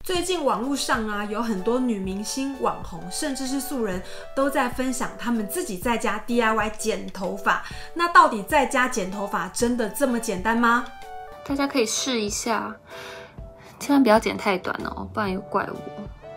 最近网络上啊，有很多女明星、网红，甚至是素人，都在分享他们自己在家 DIY 剪头发。那到底在家剪头发真的这么简单吗？ 大家可以试一下，千万不要剪太短哦，不然又怪我。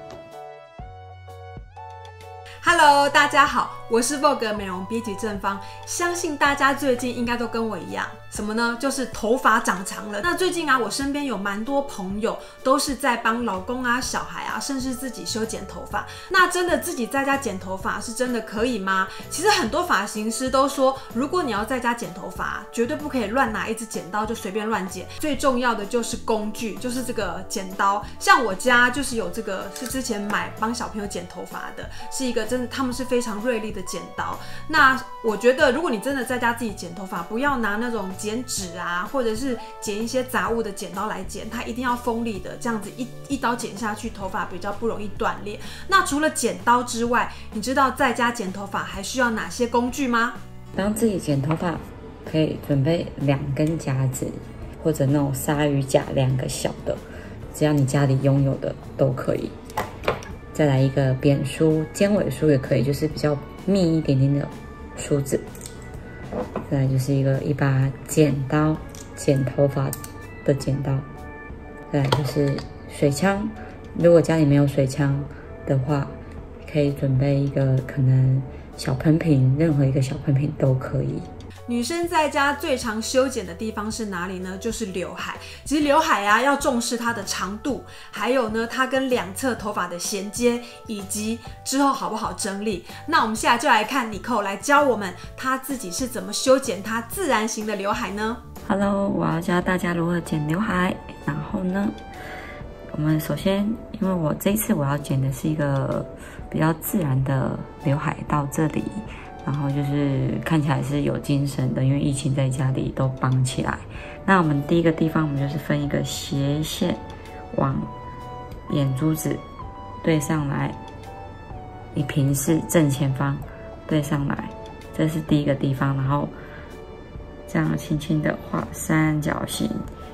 Hello， 大家好，我是 Vogue 美容编辑正方。相信大家最近应该都跟我一样，什么呢？就是头发长长了。那最近啊，我身边有蛮多朋友都是在帮老公啊、小孩啊，甚至自己修剪头发。那真的自己在家剪头发是真的可以吗？其实很多发型师都说，如果你要在家剪头发，绝对不可以乱拿一支剪刀就随便乱剪。最重要的就是工具，就是这个剪刀。像我家就是有这个，是之前买帮小朋友剪头发的，是一个真的他们是非常锐利的剪刀。那我觉得，如果你真的在家自己剪头发，不要拿那种剪纸啊，或者是剪一些杂物的剪刀来剪，它一定要锋利的，这样子一刀剪下去，头发比较不容易断裂。那除了剪刀之外，你知道在家剪头发还需要哪些工具吗？ 帮自己剪头发，可以准备2根夹子，或者那种鲨鱼夹2个小的，只要你家里拥有的都可以。再来一个扁梳、尖尾梳也可以，就是比较密一点点的梳子。再来就是一把剪刀，剪头发的剪刀。再来就是水枪，如果家里没有水枪的话，可以准备一个可能小喷瓶，任何一个小喷瓶都可以。 女生在家最常修剪的地方是哪里呢？就是刘海。其实刘海啊，要重视它的长度，还有呢，它跟两侧头发的衔接，以及之后好不好整理。那我们现在就来看Nicole来教我们，她自己是怎么修剪她自然型的刘海呢 ？Hello， 我要教大家如何剪刘海。然后呢，我们首先，因为我这一次我要剪的是一个比较自然的刘海到这里。然后就是看起来是有精神的，因为疫情在家里都绑起来。那我们第一个地方，我们就是分一个斜线往眼珠子对上来，以平视正前方对上来，这是第一个地方。然后这样轻轻的画三角形，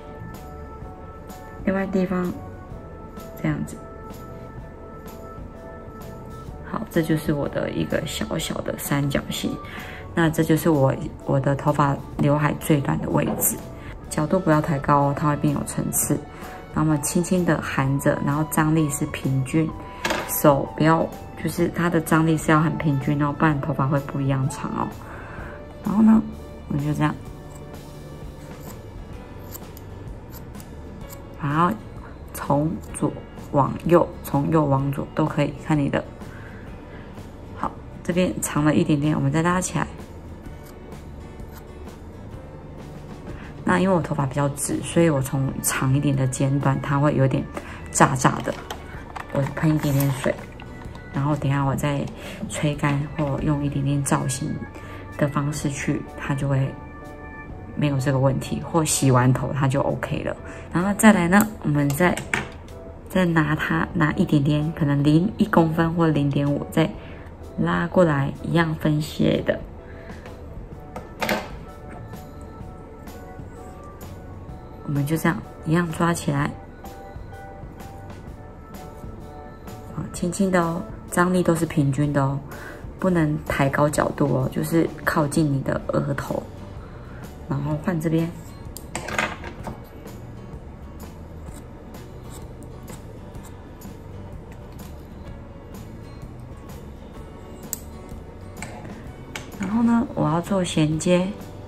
另外地方这样子。好，这就是我的一个小小的三角形。那这就是我的头发刘海最短的位置，角度不要太高哦，它会变有层次。然后我们轻轻的含着，然后张力是平均，手不要就是它的张力是要很平均哦，不然头发会不一样长哦。然后呢，我们就这样，然后从左往右，从右往左都可以，看你的。这边长了一点点，我们再拉起来。那因为我头发比较直，所以我从长一点的剪短，它会有点炸炸的。我喷一点点水，然后等一下我再吹干或用一点点造型的方式去，它就会没有这个问题。或洗完头它就 OK 了。然后再来呢，我们再拿一点点，可能0.1公分或0.5再拉过来，一样分斜的，我们就这样一样抓起来，轻轻的哦，张力都是平均的哦，不能抬高角度哦，就是靠近你的额头，然后换这边。然后呢，我要做衔接，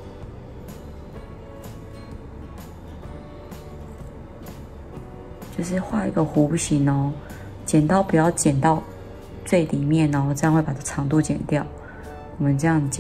就是画一个弧形哦。剪刀不要剪到最里面哦，这样会把长度剪掉。我们这样剪，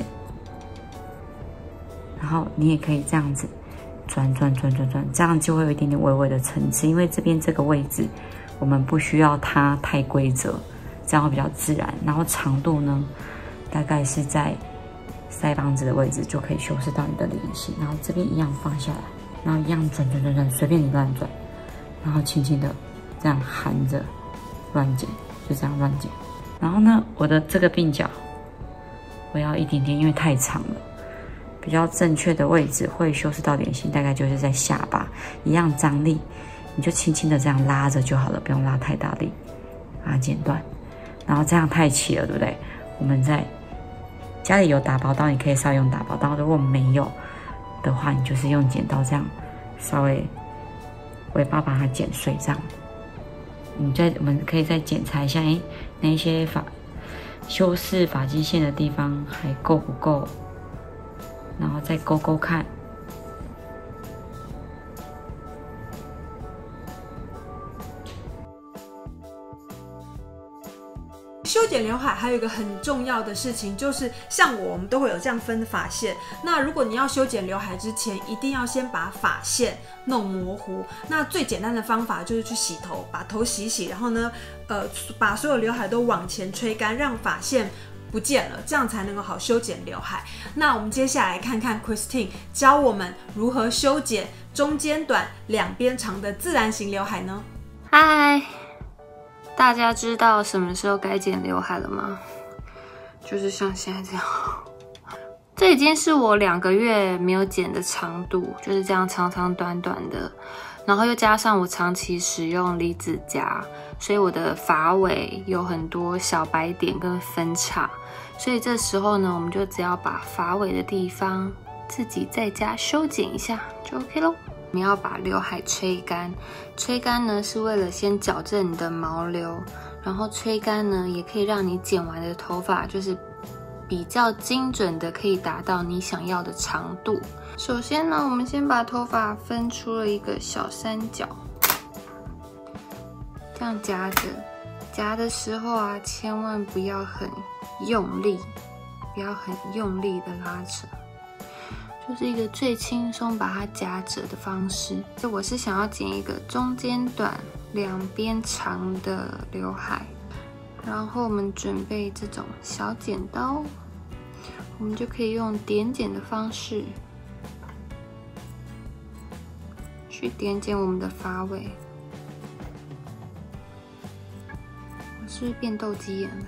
然后你也可以这样子转，这样就会有一点点微微的层次。因为这边这个位置，我们不需要它太规则，这样会比较自然。然后长度呢，大概是在腮帮子的位置就可以修饰到你的脸型，然后这边一样放下来，然后一样转，随便你乱转，然后轻轻的这样含着乱剪，就这样乱剪。然后呢，我的这个鬓角我要一点点，因为太长了，比较正确的位置会修饰到脸型，大概就是在下巴，一样张力你就轻轻的这样拉着就好了，不用拉太大力，把它剪断。然后这样太齐了，对不对？我们在家里有打薄刀，你可以稍微用打薄刀；如果没有的话，你就是用剪刀这样稍微尾巴把它剪碎，这样。我们可以再检查一下，那一些修饰发际线的地方还够不够，然后再勾勾看。 修剪刘海还有一个很重要的事情，就是像我们都会有这样分发线。那如果你要修剪刘海之前，一定要先把发线弄模糊。那最简单的方法就是去洗头，把头洗洗，然后呢，把所有刘海都往前吹干，让发线不见了，这样才能够好修剪刘海。那我们接下来看看 Christine 教我们如何修剪中间短、两边长的自然型刘海呢？ 嗨，大家知道什么时候该剪刘海了吗？就是像现在这样，这已经是我2个月没有剪的长度，就是这样长长短短的。然后又加上我长期使用离子夹，所以我的发尾有很多小白点跟分叉。所以这时候呢，我们就只要把发尾的地方自己在家修剪一下就 OK 咯。我们要把刘海吹干，吹干呢是为了先矫正你的毛流，然后吹干呢也可以让你剪完的头发就是比较精准的可以达到你想要的长度。首先呢，我们先把头发分出了一个小三角，这样夹着，夹的时候啊，千万不要很用力，不要很用力的拉扯。就是一个最轻松把它夹着的方式。就我是想要剪一个中间短、两边长的刘海，然后我们准备这种小剪刀，我们就可以用点剪的方式去点剪我们的发尾。我是不是变斗鸡眼了？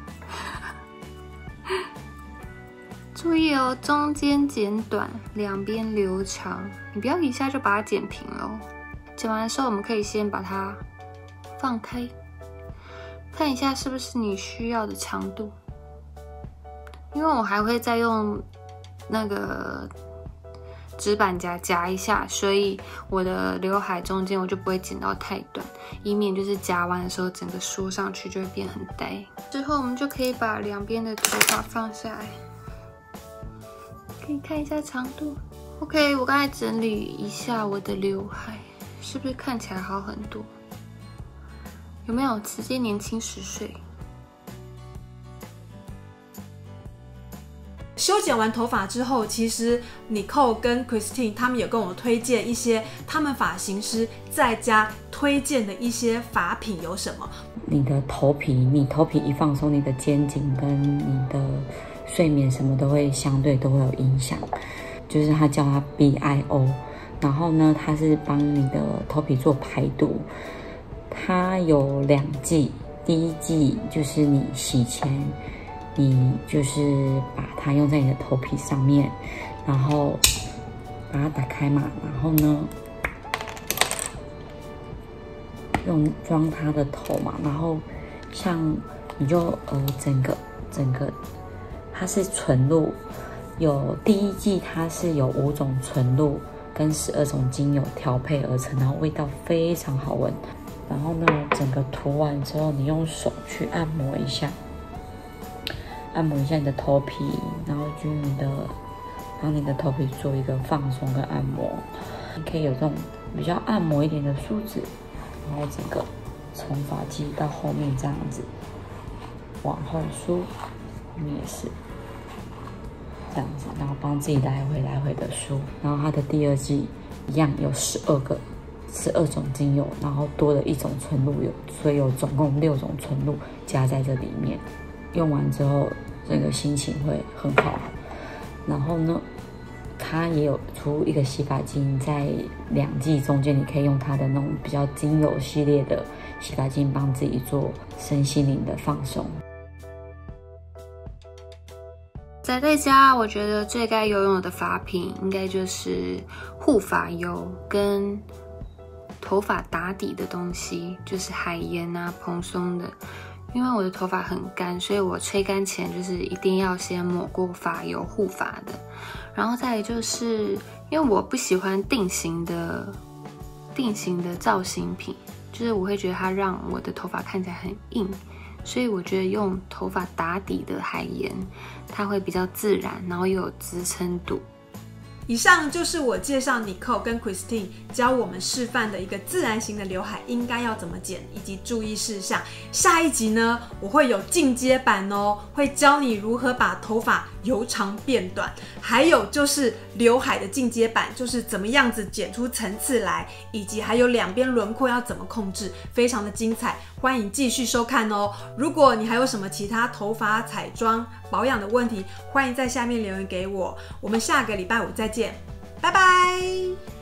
注意哦，中间剪短，两边留长，你不要一下就把它剪平了哦。剪完的时候，我们可以先把它放开，看一下是不是你需要的长度。因为我还会再用那个纸板夹夹一下，所以我的刘海中间我就不会剪到太短，以免就是夹完的时候整个梳上去就会变很呆。之后我们就可以把两边的头发放下来。可以看一下长度 ，OK， 我刚才整理一下我的刘海，是不是看起来好很多？有没有直接年轻10岁？ 修剪完头发之后，其实Nicole跟 Christine 他们也跟我推荐一些他们发型师在家推荐的一些发品有什么？ 你头皮一放松，你的肩颈跟你的睡眠什么都会相对都会有影响。就是他叫它 BIO， 然后呢，它是帮你的头皮做排毒。它有2剂，第一剂就是你洗前，你就是把它用在你的头皮上面，然后把它打开嘛，然后呢，装它的头嘛，然后像你就整个它是纯露，有第一剂它是有5种纯露跟12种精油调配而成，然后味道非常好闻。然后呢，整个涂完之后，你用手去按摩一下你的头皮，然后均匀的帮你的头皮做一个放松跟按摩。你可以有这种比较按摩一点的梳子，然后整个从发际到后面这样子往后梳，你也是这样子，然后帮自己来回的梳。然后它的第2剂一样有12种精油，然后多了1种纯露油，所以有总共6种纯露加在这里面。用完之后，这个心情会很好。然后呢，它也有出一个洗发精，在2剂中间，你可以用它的那种比较精油系列的洗发精，帮自己做身心灵的放松。 在家，我觉得最该拥有的发品应该就是护发油跟头发打底的东西，就是海盐啊、蓬松的。因为我的头发很干，所以我吹干前就是一定要先抹过发油护发的。然后再来就是因为我不喜欢定型的造型品，就是我会觉得它让我的头发看起来很硬，所以我觉得用头发打底的海盐，它会比较自然，然后又有支撑度。 以上就是我介绍 Nicole 跟 Christine 教我们示范的一个自然型的刘海应该要怎么剪，以及注意事项。下一集呢，我会有进阶版哦，会教你如何把头发由长变短，还有就是刘海的进阶版，就是怎么样子剪出层次来，以及还有两边轮廓要怎么控制，非常的精彩，欢迎继续收看哦。如果你还有什么其他头发、彩妆、保养的问题，欢迎在下面留言给我。我们下个礼拜五再见，拜拜。